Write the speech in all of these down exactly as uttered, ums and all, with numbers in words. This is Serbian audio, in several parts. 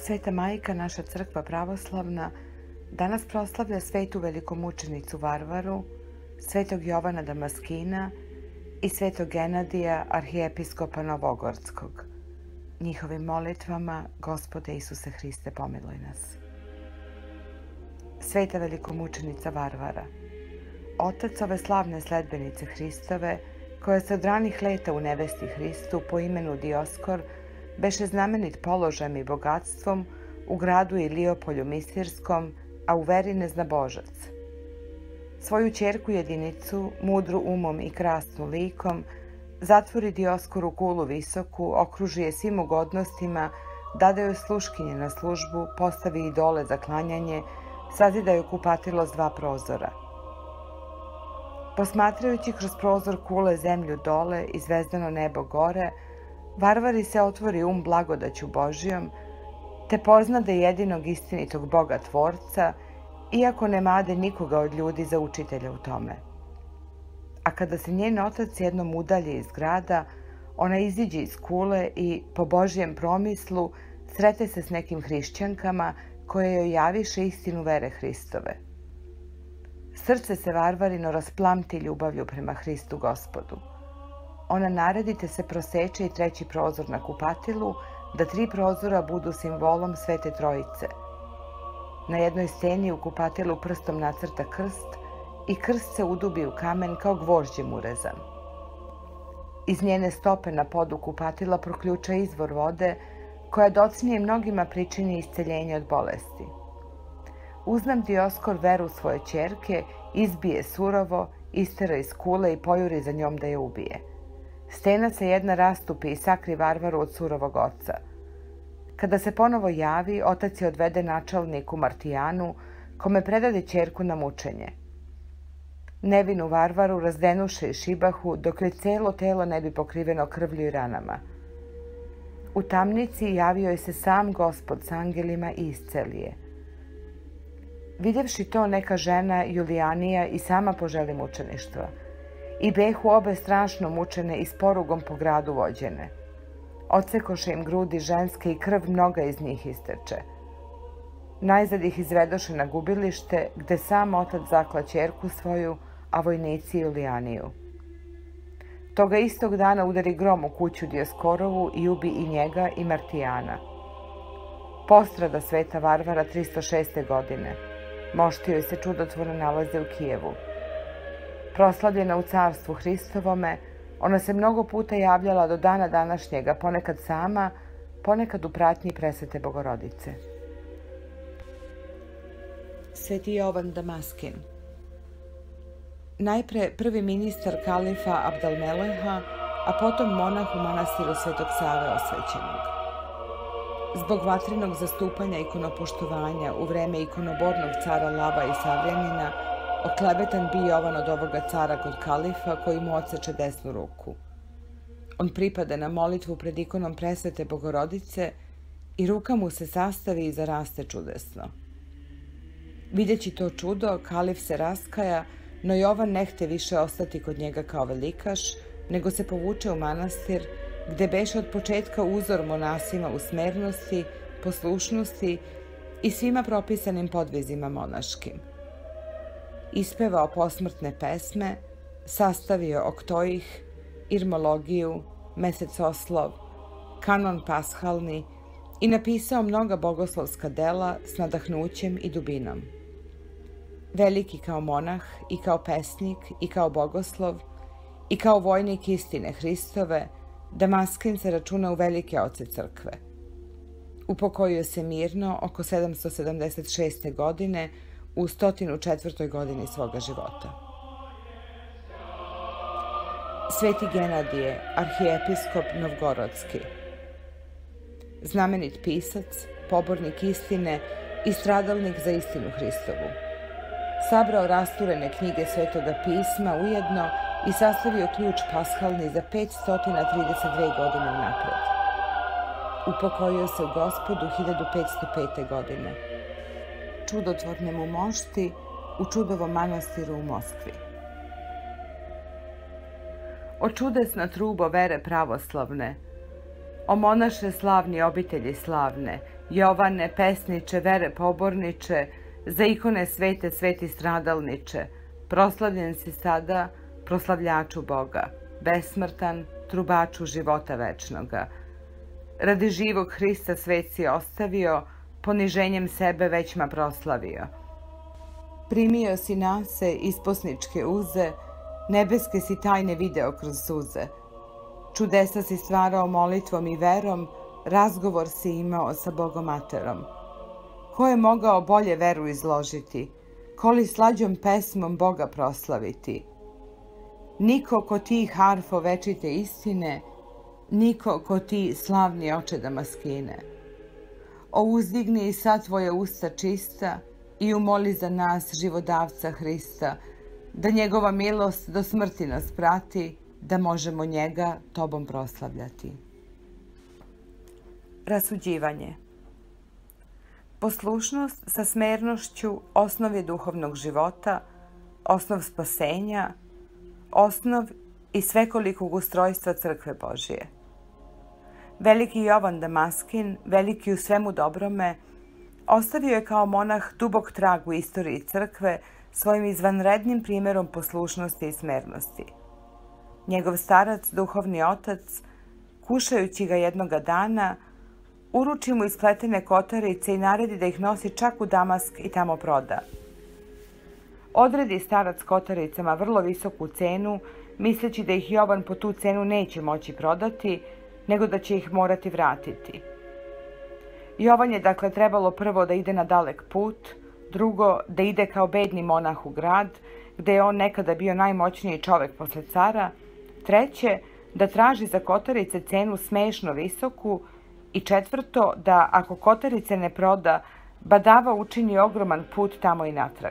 Sveta Majka, naša crkva pravoslavna, danas proslavlja svetu velikomučenicu Varvaru, svetog Jovana Damaskina i svetog Genadija, arhijepiskopa Novogorskog. Njihovim molitvama, Gospode Isuse Hriste, pomiluj nas. Sveta velikomučenica Varvara, otac ove slavne sledbenice Hristove, koja se od ranih leta u nevesti Hristu po imenu Dioskor beše znamenit položajem i bogatstvom u gradu Iliopolju Misirskom, a u veri neznabožac. Svoju ćerku jedinicu, mudru umom i krasnu likom, zatvori Dioskoru kulu visoku, okruži je svim ugodnostima, dade joj sluškinje na službu, postavi idole za klanjanje, sazida joj kupatilo s dva prozora. Posmatrajući kroz prozor kule zemlju dole i zvezdano nebo gore, Varvari se otvori um blagodaću Božijom, te poznade jedinog istinitog Boga Tvorca, iako ne made nikoga od ljudi za učitelja u tome. A kada se njen otac jednom udalji iz grada, ona iziđe iz kule i, po Božijem promislu, srete se s nekim hrišćankama koje joj javiše istinu vere Hristove. Srce se Varvarino rasplamti ljubavlju prema Hristu Gospodu. Ona naredi te se proseče i treći prozor na kupatilu, da tri prozora budu simbolom Svete Trojice. Na jednoj steni u kupatilu prstom nacrta krst i krst se udubi u kamen kao gvožđem urezan. Iz njene stope na podu kupatila proključa izvor vode, koja docnije mnogima pričini isceljenje od bolesti. Uznam Dioskor veru svoje ćerke, izbije surovo, istera iz kule i pojuri za njom da je ubije. Stena se jedna rastupi i sakri Varvaru od surovog oca. Kada se ponovo javi, otac je odvede načalniku Martijanu, kome predade ćerku na mučenje. Nevinu Varvaru razdenuše i šibahu, dok joj celo telo ne bi pokriveno krvlju i ranama. U tamnici javio je se sam Gospod s angelima i isceli je. Vidjevši to, neka žena Julijanija i sama poželi mučeništva. I behu obe strašno mučene i s porugom po gradu vođene. Odsekoše im grudi ženske i krv mnoga iz njih isteče. Najzad ih izvedoše na gubilište, gde sam otac zakla ćerku svoju, a vojnici Julijaniju. Toga istog dana udari grom u kuću Dioskorovu i ubi i njega i Martijana. Postrada sveta Varvara tristo šeste godine. Mošti joj se čudotvorno nalaze u Kijevu. Proslavljena u carstvu Hristovome, ona se mnogo puta javljala do dana današnjega, ponekad sama, ponekad u pratnji Presvete Bogorodice. Sveti Jovan Damaskin, najpre prvi ministar kalifa Abdalmeleha, a potom monah u manastiru Svetog Save Osvećenog. Zbog vatrenog zastupanja ikonopoštovanja u vreme ikonobornog cara Lava i Savljanina, oklevetan bi Jovan od ovoga cara kod kalifa koji mu odseče desnu ruku. On pripade na molitvu pred ikonom Presvete Bogorodice i ruka mu se sastavi i zaraste čudesno. Videći to čudo, kalif se raskaja, no Jovan ne hte više ostati kod njega kao velikaš, nego se povuče u manastir, gde beše od početka uzor monasima u smernosti, poslušnosti i svima propisanim podvizima monaškim. Ispevao posmrtne pesme, sastavio oktojih, irmologiju, mesecoslov, kanon pashalni i napisao mnoga bogoslovska dela s nadahnućem i dubinom. Veliki kao monah i kao pesnik i kao bogoslov i kao vojnik istine Hristove, Damaskin se računa u velike oce crkve. Upokojio se mirno oko sedamsto sedamdeset šeste. godine u sto četvrtoj. godini svoga života. Sveti Genadije, arhijepiskop Novgorodski, znamenit pisac, pobornik istine i stradalnik za istinu Hristovu. Sabrao rasturene knjige Svetoga pisma ujedno i sastavio ključ pashalni za petsto trideset dve godine unapred. Upokojio se u Gospodu hiljadu petsto pete. godine. Čudotvorne mu mošti u Čudovom manastiru u Moskvi. O čudesna trubo vere pravoslavne, o monaše slavni obitelji slavne, Jovane, pesniče, vere poborniče, za ikone svete, sveti stradalniče, proslavljen si sada, proslavljaču Boga, besmrtan, trubaču života večnoga. Radi živog Hrista svet si ostavio, poniženjem sebe većma proslavio. Primio si nase isposničke uze, nebeske si tajne video kroz suze. Čudesa si stvarao molitvom i verom, razgovor si imao sa Bogom materom. Ko je mogao bolje veru izložiti, ko li slađom pesmom Boga proslaviti? Niko ko ti harfo večite istine, niko ko ti slavni oče Damaskine. O uzdigni i sad tvoje usta čista i umoli za nas živodavca Hrista, da njegova milost do smrti nas prati, da možemo njega tobom proslavljati. Rasuđivanje. Poslušnost sa smernošću osnov je duhovnog života, osnov spasenja, osnov i svekolikog ustrojstva crkve Božije. Veliki Jovan Damaskin, veliki u svemu dobrome, ostavio je kao monah dubok trag u istoriji crkve svojim izvanrednim primjerom poslušnosti i smernosti. Njegov starac, duhovni otac, kušajući ga jednoga dana, uruči mu ispletene kotarice i naredi da ih nosi čak u Damask i tamo proda. Odredi starac kotaricama vrlo visoku cenu, misleći da ih Jovan po tu cenu neće moći prodati, nego da će ih morati vratiti. Jovan je dakle trebalo prvo da ide na dalek put, drugo da ide kao bedni monah u grad, gde je on nekada bio najmoćniji čovek posle cara, treće da traži za kotarice cenu smešno visoku i četvrto da ako kotarice ne proda, badava učini ogroman put tamo i natrag.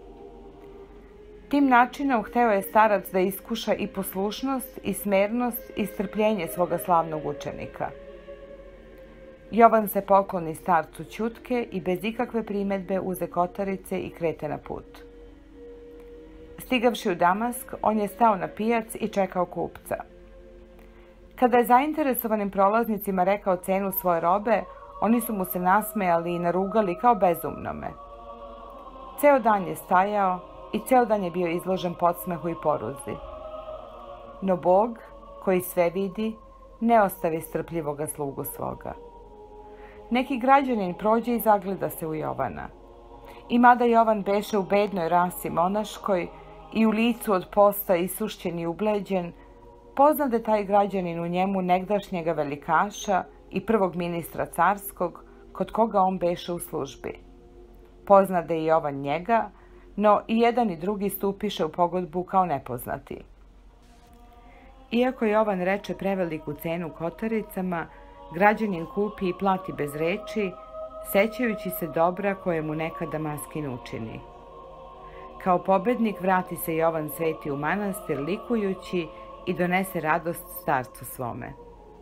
Tim načinom hteo je starac da iskuša i poslušnost, i smernost, i strpljenje svoga slavnog učenika. Jovan se pokloni starcu ćutke i bez ikakve primedbe uze kotarice i krete na put. Stigavši u Damask, on je stao na pijac i čekao kupca. Kada je zainteresovanim prolaznicima rekao cenu svoje robe, oni su mu se nasmejali i narugali kao bezumnome. Ceo dan je stajao i ceo dan je bio izložen podsmehu i poruzi. No Bog, koji sve vidi, ne ostavi strpljivoga slugu svoga. Neki građanin prođe i zagleda se u Jovana. I mada Jovan beše u bednoj rasi monaškoj i u licu od posta isušćen i ubleđen, poznade taj građanin u njemu negdašnjega velikaša i prvog ministra carskog, kod koga on beše u službi. Poznade i Jovan njega, no i jedan i drugi stupiše u pogodbu kao nepoznati. Iako Jovan reče preveliku cenu kotaricama, građanin kupi i plati bez reči, sećajući se dobra koje mu nekada Damaskin učini. Kao pobednik vrati se Jovan Sveti u manastir likujući i donese radost starcu svome.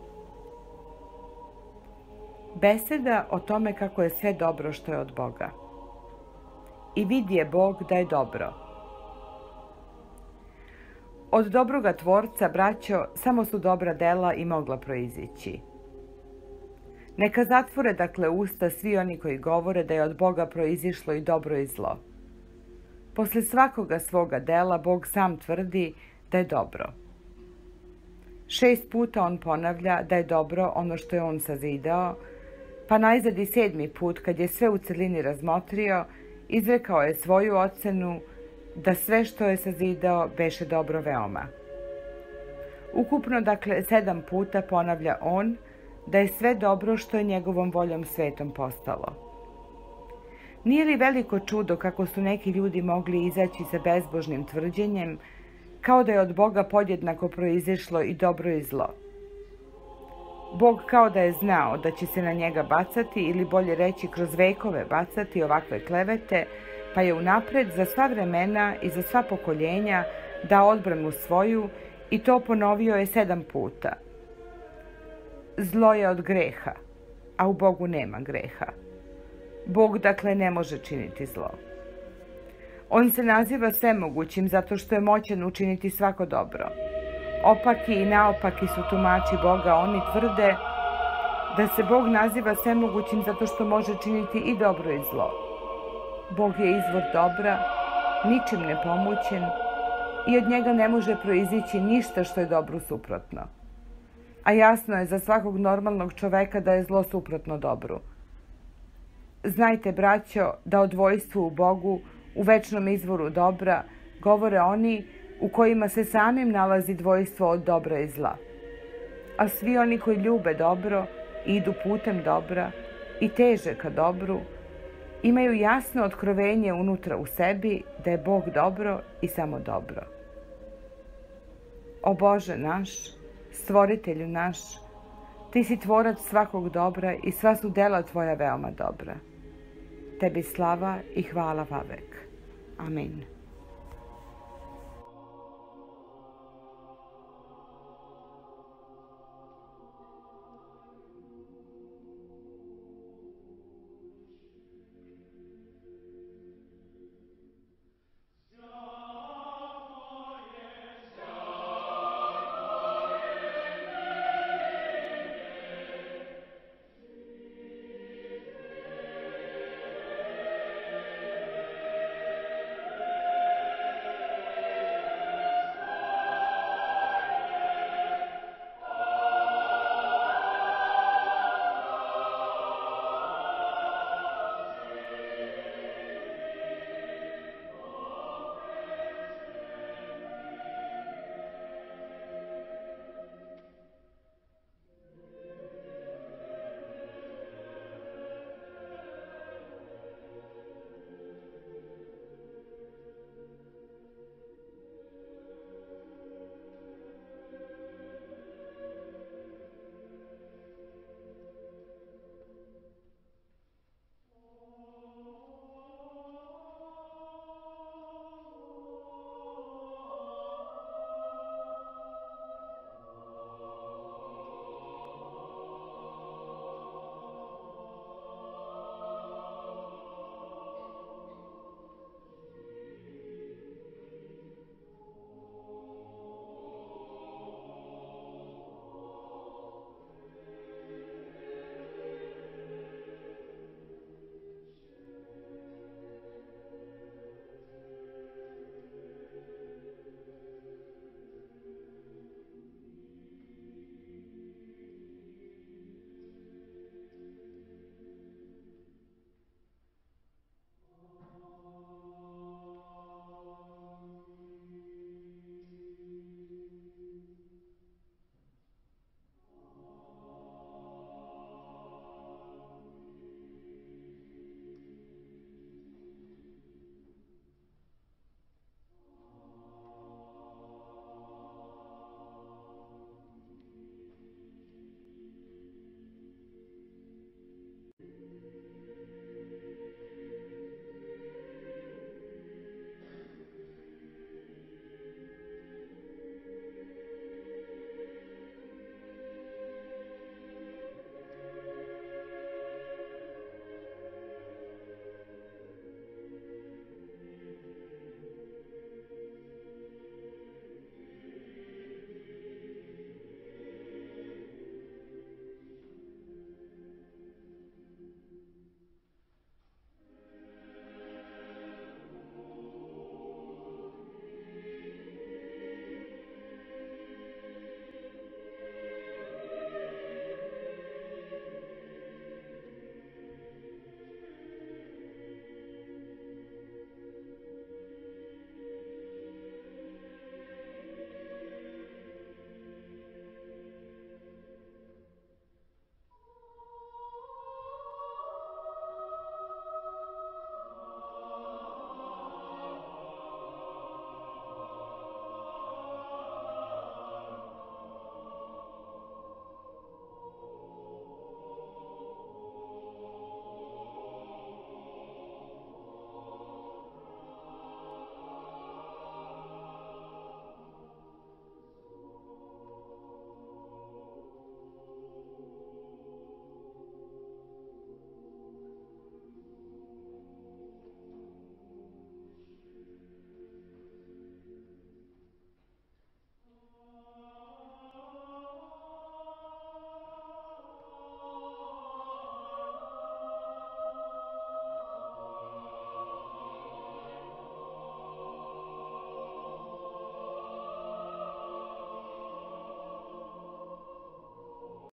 Beseda o tome kako je sve dobro što je od Boga. I vidi je Bog da je dobro. Od dobroga tvorca, braćo, samo su dobra dela i mogla proizići. Neka zatvore dakle usta svi oni koji govore da je od Boga proizišlo i dobro i zlo. Posle svakoga svoga dela Bog sam tvrdi da je dobro. Šest puta on ponavlja da je dobro ono što je on sazidao, pa najzad i sedmi put, kad je sve u celini razmotrio, izrekao je svoju ocenu da sve što je sazidao beše dobro veoma. Ukupno, dakle, sedam puta ponavlja on da je sve dobro što je njegovom voljom svetom postalo. Nije li veliko čudo kako su neki ljudi mogli izaći sa bezbožnim tvrđenjem, kao da je od Boga podjednako proizišlo i dobro i zlo? Bog kao da je znao da će se na njega bacati, ili bolje reći kroz vekove bacati ovakve klevete, pa je unapred za sva vremena i za sva pokoljenja dao odbranu svoju i to ponovio je sedam puta. Zlo je od greha, a u Bogu nema greha. Bog dakle ne može činiti zlo. On se naziva svemogućim zato što je moćan učiniti svako dobro. Opaki i naopaki su tumači Boga, oni tvrde da se Bog naziva svemogućim zato što može činiti i dobro i zlo. Bog je izvor dobra, ničim ne pomućen i od njega ne može proizići ništa što je dobru suprotno. A jasno je za svakog normalnog čoveka da je zlo suprotno dobru. Znajte, braćo, da o dvojstvu u Bogu, u večnom izvoru dobra, govore oni u kojima se samim nalazi dvojstvo od dobra i zla. A svi oni koji ljube dobro i idu putem dobra i teže ka dobru, imaju jasno otkrovenje unutra u sebi da je Bog dobro i samo dobro. O Bože naš, Stvoritelju naš, Ti si tvorac svakog dobra i sva su dela Tvoja veoma dobra. Tebi slava i hvala vavek. Amin.